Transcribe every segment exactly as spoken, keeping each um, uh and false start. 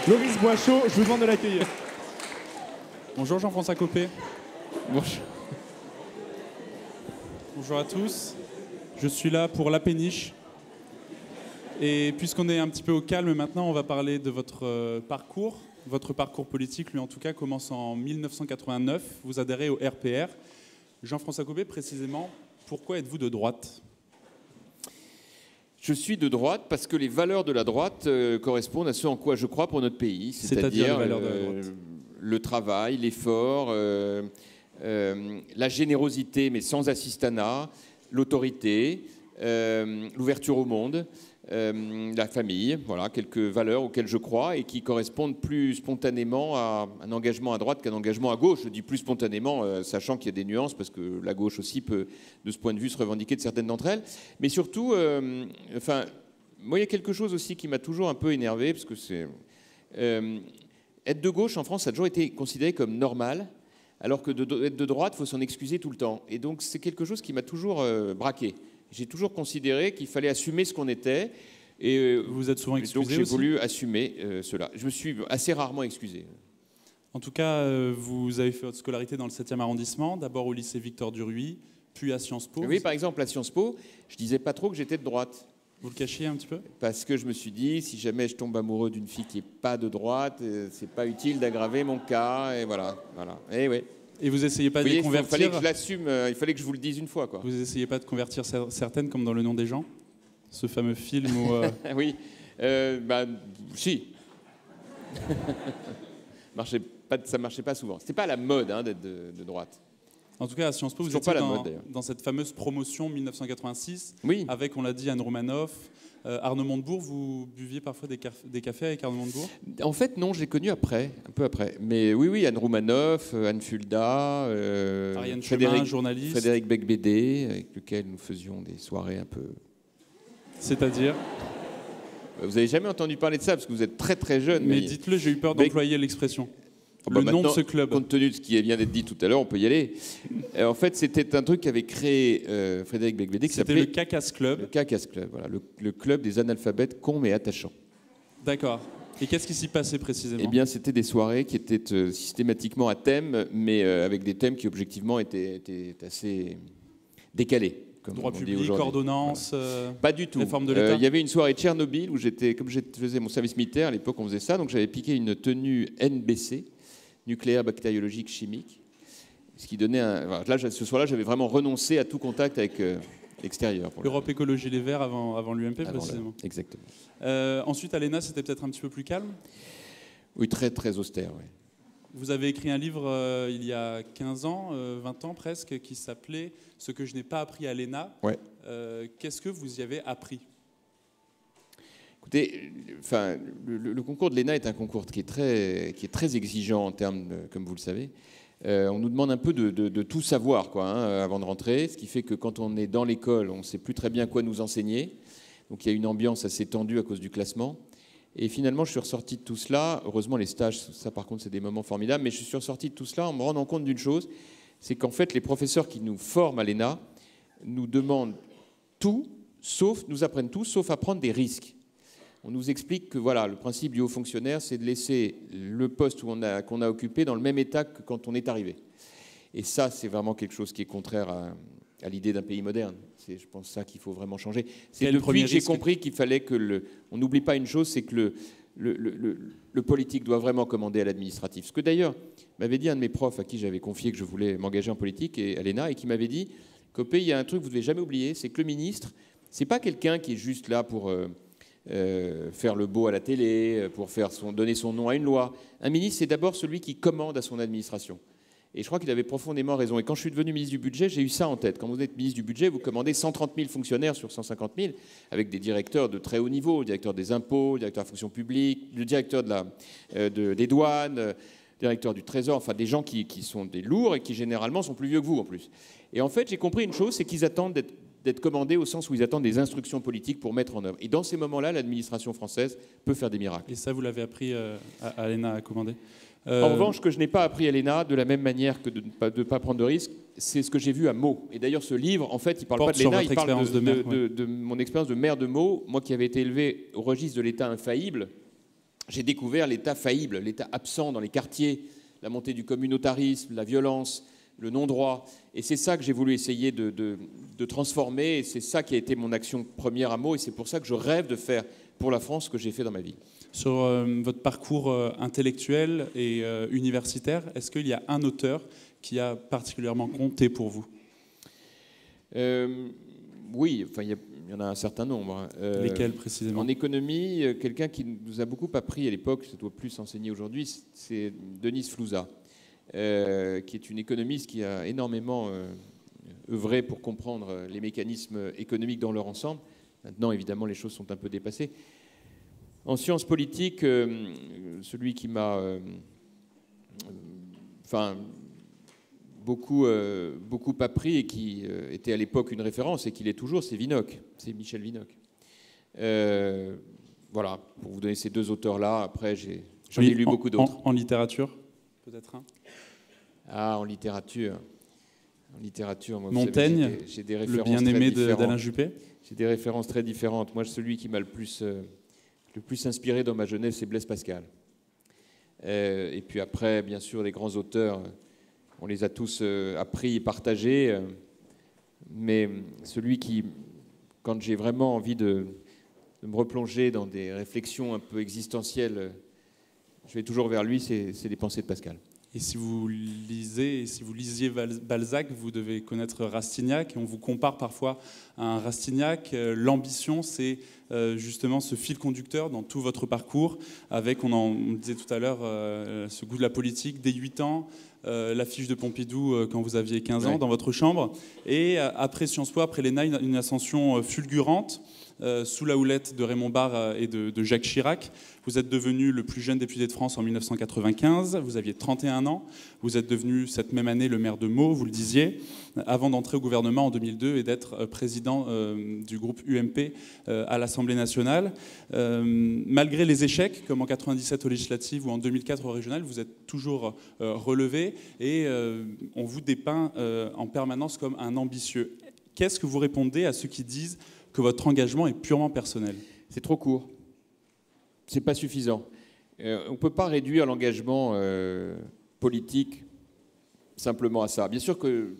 Loris Boischaud, je vous demande de l'accueillir. Bonjour Jean-François Copé. Bonjour. Bonjour à tous. Je suis là pour La Péniche. Et puisqu'on est un petit peu au calme maintenant, on va parler de votre euh, parcours. Votre parcours politique, lui en tout cas, commence en mille neuf cent quatre-vingt-neuf. Vous adhérez au R P R. Jean-François Copé, précisément, pourquoi êtes-vous de droite ? Je suis de droite parce que les valeurs de la droite euh, correspondent à ce en quoi je crois pour notre pays. C'est-à-dire euh, le travail, l'effort, euh, euh, la générosité, mais sans assistanat, l'autorité, euh, l'ouverture au monde, euh, la famille, voilà, quelques valeurs auxquelles je crois et qui correspondent plus spontanément à un engagement à droite qu'un engagement à gauche. Je dis plus spontanément, euh, sachant qu'il y a des nuances, parce que la gauche aussi peut, de ce point de vue, se revendiquer de certaines d'entre elles. Mais surtout, euh, enfin, moi, il y a quelque chose aussi qui m'a toujours un peu énervé, parce que c'est... Euh, être de gauche en France, ça a toujours été considéré comme normal, alors que d'être de droite, il faut s'en excuser tout le temps. Et donc, c'est quelque chose qui m'a toujours euh, braqué. J'ai toujours considéré qu'il fallait assumer ce qu'on était. Et euh, vous vous êtes souvent excusé donc j'ai aussi voulu assumer euh, cela. Je me suis assez rarement excusé. En tout cas, euh, vous avez fait votre scolarité dans le septième arrondissement, d'abord au lycée Victor Duruy, puis à Sciences Po. Oui, par exemple, à Sciences Po, je disais pas trop que j'étais de droite. Vous le cachiez un petit peu ? Parce que je me suis dit, si jamais je tombe amoureux d'une fille qui n'est pas de droite, euh, c'est pas utile d'aggraver mon cas. Et voilà, voilà. Et oui. Et vous essayez pas de les convertir ? Il fallait que je l'assume, euh, il fallait que je vous le dise une fois, quoi. Vous essayez pas de convertir certaines, comme dans Le Nom des gens ? Ce fameux film où... Euh... oui, euh, bah, si. marchait pas, ça marchait pas souvent. C'était pas à la mode hein, d'être de, de droite. En tout cas, à Sciences Po, vous étiez dans, mode, dans cette fameuse promotion mille neuf cent quatre-vingt-six, oui. avec, on l'a dit, Anne Roumanoff, euh, Arnaud Montebourg. Vous buviez parfois des, caf des cafés avec Arnaud Montebourg ? En fait, non, je l'ai connu après, un peu après. Mais oui, oui, Anne Roumanoff, Anne Fulda, euh, Ariane Frédéric, Chemin, journaliste. Frédéric Becbédé, avec lequel nous faisions des soirées un peu... C'est-à-dire ? Vous n'avez jamais entendu parler de ça, parce que vous êtes très très jeune. Mais, mais dites-le, j'ai eu peur d'employer l'expression. Oh bah le nom de ce club. Compte tenu de ce qui vient d'être dit tout à l'heure, on peut y aller. En fait, c'était un truc qu'avait créé euh, Frédéric Becbédé. C'était le Cacas Club. Le Cacas Club, voilà, le, le club des analphabètes cons mais attachants. D'accord. Et qu'est-ce qui s'y passait précisément ? Eh bien, c'était des soirées qui étaient euh, systématiquement à thème, mais euh, avec des thèmes qui objectivement étaient, étaient assez décalés. Droit public, ordonnance, voilà. euh, Pas du tout. Réforme de l'État. Il euh, y avait une soirée Tchernobyl où j'étais, comme je faisais mon service militaire, à l'époque on faisait ça, donc j'avais piqué une tenue N B C, nucléaire, bactériologique, chimique, ce qui donnait un... Voilà, là, ce soir-là, j'avais vraiment renoncé à tout contact avec euh, l'extérieur. Europe Écologie Les Verts avant, avant l'U M P, précisément. Là, exactement. Euh, ensuite, à l'E N A, c'était peut-être un petit peu plus calme ? Oui, très, très austère, oui. Vous avez écrit un livre euh, il y a quinze ans, euh, vingt ans presque, qui s'appelait « Ce que je n'ai pas appris à l'E N A ouais. ». Euh, Qu'est-ce que vous y avez appris ? Écoutez, enfin, le, le concours de l'E N A est un concours qui est très, qui est très exigeant en termes, de, comme vous le savez. Euh, on nous demande un peu de, de, de tout savoir quoi, hein, avant de rentrer, ce qui fait que quand on est dans l'école, on ne sait plus très bien quoi nous enseigner. Donc il y a une ambiance assez tendue à cause du classement. Et finalement, je suis ressorti de tout cela. Heureusement, les stages, ça par contre, c'est des moments formidables. Mais je suis ressorti de tout cela en me rendant compte d'une chose, c'est qu'en fait, les professeurs qui nous forment à l'E N A nous demandent tout, sauf, nous apprennent tout, sauf à prendre des risques. On nous explique que voilà, le principe du haut fonctionnaire, c'est de laisser le poste qu'on a, qu'on a occupé dans le même état que quand on est arrivé. Et ça, c'est vraiment quelque chose qui est contraire à, à l'idée d'un pays moderne. C'est, je pense, ça qu'il faut vraiment changer. C'est depuis que j'ai compris qu'il fallait que le... On n'oublie pas une chose, c'est que le, le, le, le, le politique doit vraiment commander à l'administratif. Ce que d'ailleurs m'avait dit un de mes profs à qui j'avais confié que je voulais m'engager en politique, et à l'E N A, et qui m'avait dit, Copé, il y a un truc que vous ne devez jamais oublier, c'est que le ministre, c'est pas quelqu'un qui est juste là pour... Euh, Euh, faire le beau à la télé, pour faire son, donner son nom à une loi. Un ministre, c'est d'abord celui qui commande à son administration. Et je crois qu'il avait profondément raison. Et quand je suis devenu ministre du Budget, j'ai eu ça en tête. Quand vous êtes ministre du Budget, vous commandez cent trente mille fonctionnaires sur cent cinquante mille, avec des directeurs de très haut niveau, le directeur des impôts, le directeur de la fonction publique, le directeur de la, euh, de, des douanes, le directeur du Trésor, enfin des gens qui, qui sont des lourds et qui généralement sont plus vieux que vous en plus. Et en fait, j'ai compris une chose, c'est qu'ils attendent d'être d'être commandés au sens où ils attendent des instructions politiques pour mettre en œuvre. Et dans ces moments-là, l'administration française peut faire des miracles. Et ça, vous l'avez appris euh, à, à l'E N A à commander euh... En revanche, ce que je n'ai pas appris à l'E N A, de la même manière que de ne pas, de pas prendre de risques, c'est ce que j'ai vu à Meaux. Et d'ailleurs, ce livre, en fait, il ne parle Porte pas de l'E N A, il parle de, de, maire, de, ouais. de, de mon expérience de maire de Meaux, moi qui avais été élevé au registre de l'État infaillible. j'ai découvert l'État faillible, l'État absent dans les quartiers, la montée du communautarisme, la violence, le non-droit. Et c'est ça que j'ai voulu essayer de, de, de transformer, et c'est ça qui a été mon action première à Meaux, et c'est pour ça que je rêve de faire pour la France ce que j'ai fait dans ma vie. Sur euh, votre parcours euh, intellectuel et euh, universitaire, est-ce qu'il y a un auteur qui a particulièrement compté pour vous? euh, Oui, enfin, il y, y en a un certain nombre. Euh, Lesquels précisément? En économie, quelqu'un qui nous a beaucoup appris à l'époque, ça doit plus s'enseigner aujourd'hui, c'est Denise Flouza, euh, qui est une économiste qui a énormément euh, œuvré pour comprendre les mécanismes économiques dans leur ensemble. Maintenant, évidemment, les choses sont un peu dépassées. En sciences politiques, euh, celui qui m'a euh, enfin, beaucoup, euh, beaucoup appris et qui euh, était à l'époque une référence et qui l'est toujours, c'est Vinocq, c'est Michel Vinocq. Euh, voilà, pour vous donner ces deux auteurs-là. Après, j'en ai, ai lu en, beaucoup d'autres. En, en littérature, peut-être un? Ah, en littérature. En littérature, moi, Montaigne, j'ai des, des références le bien-aimé d'Alain Juppé. J'ai des références très différentes. Moi, celui qui m'a le plus... Euh, Le plus inspiré dans ma jeunesse, c'est Blaise Pascal. Euh, et puis après, bien sûr, les grands auteurs, on les a tous euh, appris et partagés. Euh, mais celui qui, quand j'ai vraiment envie de, de me replonger dans des réflexions un peu existentielles, je vais toujours vers lui, c'est les pensées de Pascal. Et si vous lisez, si vous lisiez Balzac, vous devez connaître Rastignac. Et on vous compare parfois à un Rastignac. L'ambition, c'est justement ce fil conducteur dans tout votre parcours, avec, on en on disait tout à l'heure, ce goût de la politique dès huit ans, l'affiche de Pompidou quand vous aviez quinze ans, ouais, dans votre chambre. Et après Sciences Po, après l'E N A, une ascension fulgurante. Euh, sous la houlette de Raymond Barre et de, de Jacques Chirac. Vous êtes devenu le plus jeune député de France en mille neuf cent quatre-vingt-quinze, vous aviez trente et un ans, vous êtes devenu cette même année le maire de Meaux, vous le disiez, avant d'entrer au gouvernement en deux mille deux et d'être président euh, du groupe U M P euh, à l'Assemblée nationale. Euh, malgré les échecs, comme en quatre-vingt-dix-sept aux législatives ou en deux mille quatre au régional, vous êtes toujours euh, relevé et euh, on vous dépeint euh, en permanence comme un ambitieux. Qu'est-ce que vous répondez à ceux qui disent que votre engagement est purement personnel? C'est trop court. C'est pas suffisant. Euh, on ne peut pas réduire l'engagement euh, politique simplement à ça. Bien sûr que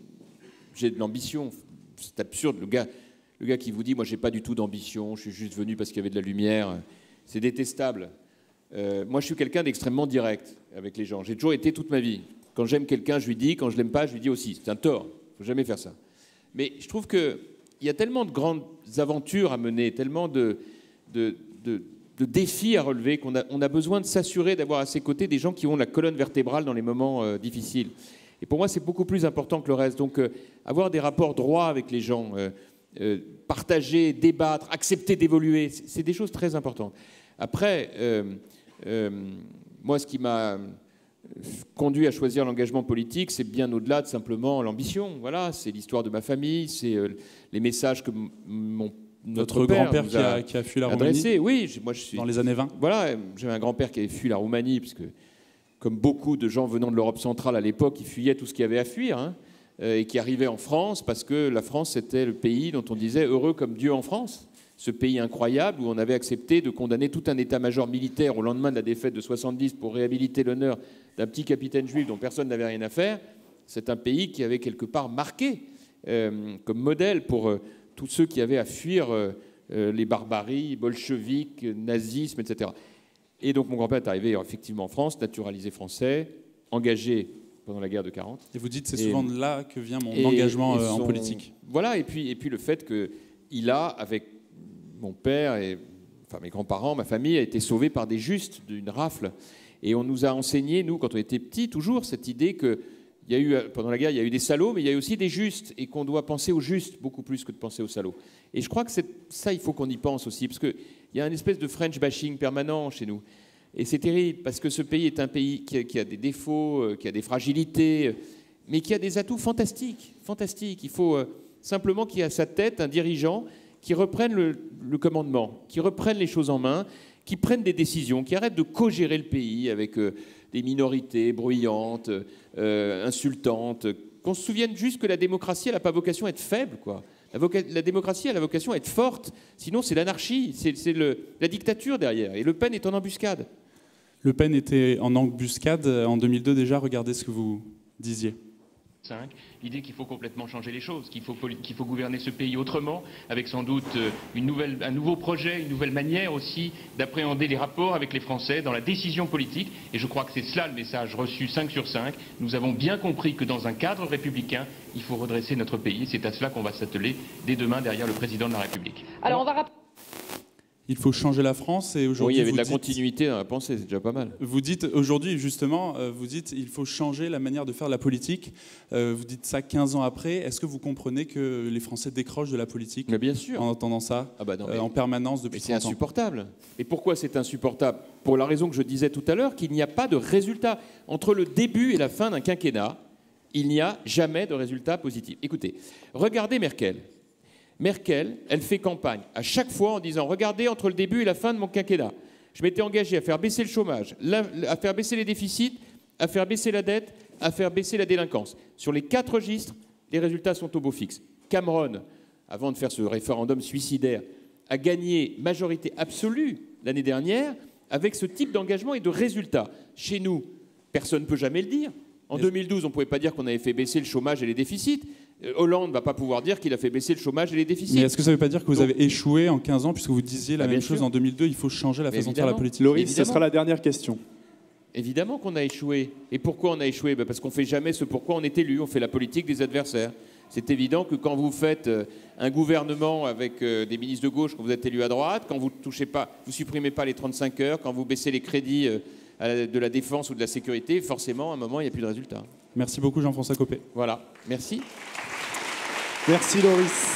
j'ai de l'ambition. C'est absurde. Le gars, le gars qui vous dit « moi, j'ai pas du tout d'ambition, je suis juste venu parce qu'il y avait de la lumière », c'est détestable. Euh, moi, je suis quelqu'un d'extrêmement direct avec les gens. J'ai toujours été toute ma vie. Quand j'aime quelqu'un, je lui dis. Quand je l'aime pas, je lui dis aussi. C'est un tort. Il ne faut jamais faire ça. Mais je trouve que il y a tellement de grandes aventures à mener, tellement de, de, de, de défis à relever qu'on a, on a besoin de s'assurer d'avoir à ses côtés des gens qui ont la colonne vertébrale dans les moments euh, difficiles. Et pour moi, c'est beaucoup plus important que le reste. Donc, euh, avoir des rapports droits avec les gens, euh, euh, partager, débattre, accepter d'évoluer, c'est des choses très importantes. Après, euh, euh, moi, ce qui m'a conduit à choisir l'engagement politique, c'est bien au-delà de simplement l'ambition. Voilà, c'est l'histoire de ma famille, c'est euh, les messages que mon notre Votre grand-père qui a, qui a fui la adressé. Roumanie. Oui, moi je suis dans les années vingt. Voilà, j'avais un grand-père qui avait fui la Roumanie, parce que comme beaucoup de gens venant de l'Europe centrale à l'époque, ils fuyaient tout ce qu'il y avait à fuir, hein, euh, et qui arrivaient en France parce que la France c'était le pays dont on disait heureux comme Dieu en France. Ce pays incroyable où on avait accepté de condamner tout un état-major militaire au lendemain de la défaite de soixante-dix pour réhabiliter l'honneur d'un petit capitaine juif dont personne n'avait rien à faire. C'est un pays qui avait quelque part marqué euh, comme modèle pour euh, tous ceux qui avaient à fuir euh, euh, les barbaries, bolcheviques, nazisme, et cetera. Et donc mon grand-père est arrivé effectivement en France, naturalisé français, engagé pendant la guerre de quarante. Et vous dites c'est souvent de là que vient mon engagement et son, en politique. Voilà, et puis, et puis le fait qu'il a, avec mon père et enfin, mes grands-parents, ma famille, a été sauvée par des justes d'une rafle. Et on nous a enseigné, nous, quand on était petits, toujours cette idée que il y a eu, pendant la guerre, il y a eu des salauds, mais il y a eu aussi des justes, et qu'on doit penser aux justes beaucoup plus que de penser aux salauds. Et je crois que ça, il faut qu'on y pense aussi, parce qu'il y a une espèce de French bashing permanent chez nous. Et c'est terrible, parce que ce pays est un pays qui a, qui a des défauts, qui a des fragilités, mais qui a des atouts fantastiques. fantastiques. Il faut euh, simplement qu'il y ait à sa tête un dirigeant qui reprenne le, le commandement, qui reprenne les choses en main, qui prennent des décisions, qui arrêtent de co-gérer le pays avec euh, des minorités bruyantes, euh, insultantes, qu'on se souvienne juste que la démocratie, elle n'a pas vocation à être faible, quoi. La, voca- la démocratie a la vocation à être forte, sinon c'est l'anarchie, c'est, c'est le, la dictature derrière. Et Le Pen est en embuscade. Le Pen était en embuscade en deux mille deux déjà, regardez ce que vous disiez. L'idée qu'il faut complètement changer les choses, qu'il faut, qu'il faut gouverner ce pays autrement, avec sans doute une nouvelle, un nouveau projet, une nouvelle manière aussi d'appréhender les rapports avec les Français dans la décision politique. Et je crois que c'est cela le message reçu cinq sur cinq. Nous avons bien compris que dans un cadre républicain, il faut redresser notre pays. C'est à cela qu'on va s'atteler dès demain derrière le président de la République. Alors on va rappeler... Il faut changer la France et aujourd'hui... Oui, il y avait de la dites, continuité dans la pensée, c'est déjà pas mal. Vous dites, aujourd'hui justement, vous dites il faut changer la manière de faire la politique. Vous dites ça quinze ans après. Est-ce que vous comprenez que les Français décrochent de la politique? Mais bien sûr. En entendant ça ah bah non, mais, en permanence depuis trente ans. C'est insupportable. Et pourquoi c'est insupportable? Pour la raison que je disais tout à l'heure, qu'il n'y a pas de résultat. Entre le début et la fin d'un quinquennat, il n'y a jamais de résultat positif. Écoutez, regardez Merkel. Merkel, elle fait campagne à chaque fois en disant « Regardez, entre le début et la fin de mon quinquennat, je m'étais engagé à faire baisser le chômage, à faire baisser les déficits, à faire baisser la dette, à faire baisser la délinquance. Sur les quatre registres, les résultats sont au beau fixe. Cameron, avant de faire ce référendum suicidaire, a gagné majorité absolue l'année dernière avec ce type d'engagement et de résultats. Chez nous, personne ne peut jamais le dire. En deux mille douze, on ne pouvait pas dire qu'on avait fait baisser le chômage et les déficits. Hollande ne va pas pouvoir dire qu'il a fait baisser le chômage et les déficits. Mais est-ce que ça ne veut pas dire que vous Donc, avez échoué en quinze ans puisque vous disiez la ah, même chose sûr. En deux mille deux, il faut changer la façon de faire la politique? Loris, ce sera la dernière question. Évidemment qu'on a échoué. Et pourquoi on a échoué? ben Parce qu'on ne fait jamais ce pourquoi on est élu, on fait la politique des adversaires. C'est évident que quand vous faites un gouvernement avec des ministres de gauche, quand vous êtes élu à droite, quand vous touchez pas, vous supprimez pas les trente-cinq heures, quand vous baissez les crédits de la défense ou de la sécurité, forcément, à un moment, il n'y a plus de résultat. Merci beaucoup Jean-François Copé. Voilà, merci. Merci Loris.